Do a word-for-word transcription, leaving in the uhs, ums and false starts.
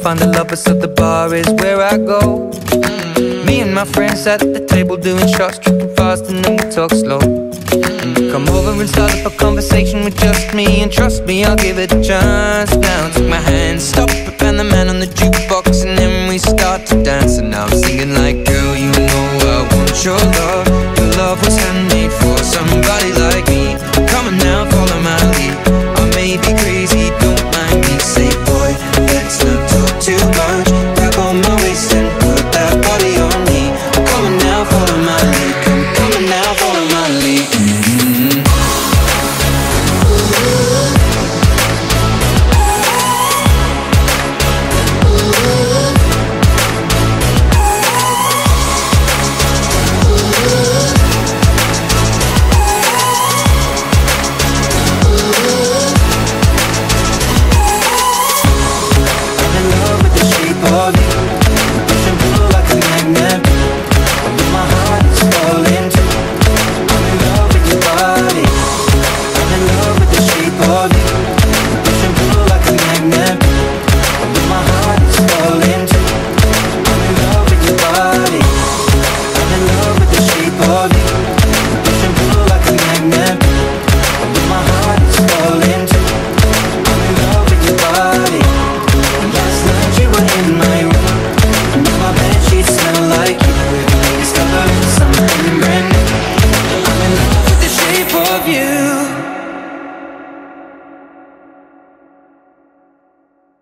find the lovers, so the bar is where I go. Me and my friends at the table doing shots, tripping fast, and then we talk slow. Come over and start up a conversation with just me, and trust me, I'll give it a chance. Now take my hand, stop it, and the man on the jukebox, and then we start to dance. And now I'm singing like, girl, you know I want your love. Your love was handmade for somebody like me. Come on now, follow my lead. I may be crazy, don't mind me. Say, boy, let's not talk too much. Grab on my waist and put that body on me. Come on now, follow my lead. Come, come on now, follow my lead. Mm-hmm. You